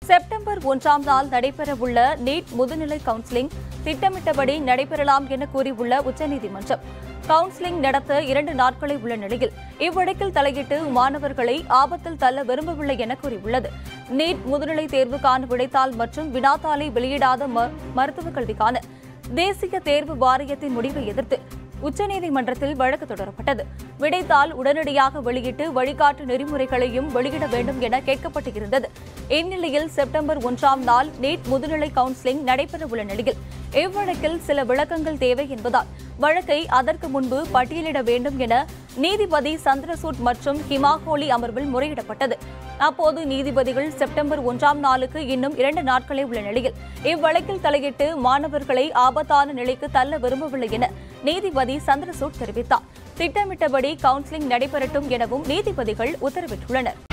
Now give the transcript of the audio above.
September 1ஆம் நாள் நடைபெறவுள்ள நீட் முதுநிலை கவுன்சிலிங் திட்டமிட்டபடி நடைபெறலாம் என கூறியுள்ள உச்சநீதிமன்றம் கவுன்சிலிங் நடத்த 2 நாட்களே உள்ள நிலையில் இவ்வழக்கில் தலையிட்டு மாணவர்களை ஆபத்தில் தள்ள விரும்பவில்லை என கூறியுள்ளது. நீட் முதுநிலை தேர்வுக்கான விடைத்தாள் மற்றும் வினாத்தாளை வெளியிடாத மருத்துவக் கல்விக்கான தேசிய தேர்வு வாரியத்தின் முடிவை எதிர்த்து உச்சநீதிமன்றத்தில் வழக்கு தொடரப்பட்டது. விடைத்தாள் உடனடியாக வெளியிட்டு வழிகாட்டு நெறிமுறைகளையும் வெளியிட வேண்டும் என கேட்கப்பட்டிருந்தது. இந்நிலையில் செப்டம்பர் 1ஆம் நாள் நீட் முதுநிலை கவுன்சிலிங் நடைபெறவுள்ள நிலையில் இவ்வழக்கில் சில விளக்கங்கள் தேவை என்பதால் வழக்கை அதற்கு முன்பு பட்டியலிட வேண்டும் என நீதிபதி சந்திரசூட் மற்றும் ஹிமாகோலி அமர்வில் முறையிடப்பட்டது. அப்போது நீதிபதிகள் செப்டம்பர் 1ஆம் நாளுக்கு இன்னும் 2 நாட்களே உள்ள நிலையில் இவ்வழக்கில் தலையிட்டு மாணவர்களை ஆபத்தான நிலைக்கு தள்ள விரும்பவில்லை என நீதிபதி சந்திரசூட் தெரிவித்தார். திட்டமிட்டபடி கவுன்சிலிங் நடைபெறட்டும் எனவும் நீதிபதிகள் உத்தரவிட்டுள்ளனர்.